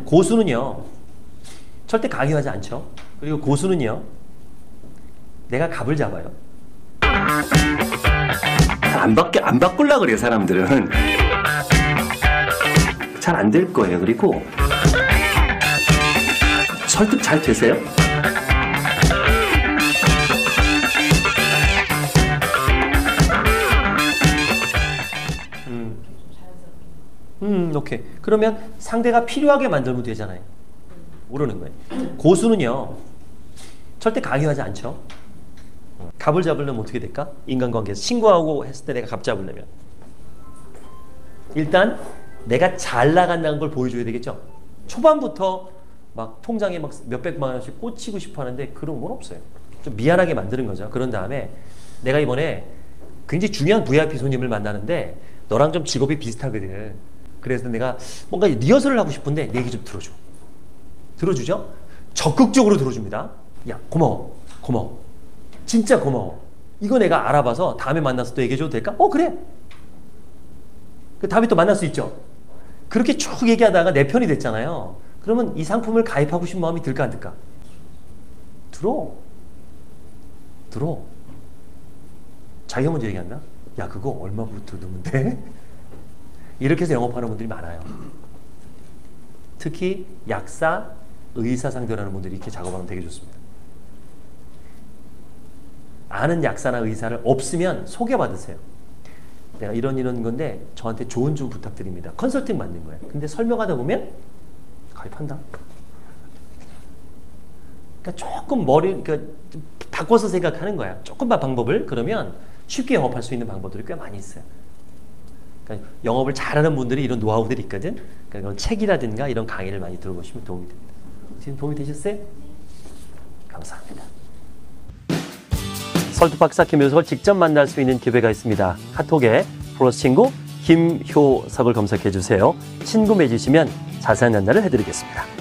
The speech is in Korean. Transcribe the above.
고수는요, 절대 강요하지 않죠. 그리고 고수는요, 내가 갑을 잡아요. 안 바꾸려고 그래요, 사람들은. 잘 안 될 거예요. 그리고 설득 잘 되세요? 오케이. 그러면 상대가 필요하게 만들면 되잖아요. 모르는 거예요. 고수는요, 절대 강요하지 않죠. 갑을 잡으려면 어떻게 될까? 인간관계에서 친구하고 했을 때 내가 갑 잡으려면 일단 내가 잘 나간다는 걸 보여줘야 되겠죠. 초반부터 막 통장에 막 몇백만 원씩 꽂히고 싶어 하는데 그런 건 없어요. 좀 미안하게 만드는 거죠. 그런 다음에 내가 이번에 굉장히 중요한 VIP 손님을 만나는데 너랑 좀 직업이 비슷하거든. 그래서 내가 뭔가 리허설을 하고 싶은데 내 얘기 좀 들어줘. 들어주죠? 적극적으로 들어줍니다. 야, 고마워. 고마워. 진짜 고마워. 이거 내가 알아봐서 다음에 만나서 또 얘기해줘도 될까? 그래. 그 다음에 또 만날 수 있죠. 그렇게 쭉 얘기하다가 내 편이 됐잖아요. 그러면 이 상품을 가입하고 싶은 마음이 들까 안 들까? 들어. 자기가 먼저 얘기한다? 야, 그거 얼마부터 넣으면 돼? 이렇게 해서 영업하는 분들이 많아요. 특히 약사, 의사 상대로 하는 분들이 이렇게 작업하면 되게 좋습니다. 아는 약사나 의사를 없으면 소개받으세요. 내가 이런 건데 저한테 조언 좀 부탁드립니다. 컨설팅 받는 거예요. 근데 설명하다 보면 가입한다. 그러니까 조금 그러니까 바꿔서 생각하는 거야. 조금만 방법을. 그러면 쉽게 영업할 수 있는 방법들이 꽤 많이 있어요. 그러니까 영업을 잘하는 분들이 이런 노하우들이 있거든. 그러니까 책이라든가 이런 강의를 많이 들어보시면 도움이 됩니다. 지금 도움이 되셨어요? 감사합니다. 설득박사 김효석을 직접 만날 수 있는 기회가 있습니다. 카톡에 플러스 친구 김효석을 검색해 주세요. 친구 맺으시면 자세한 안내를 해드리겠습니다.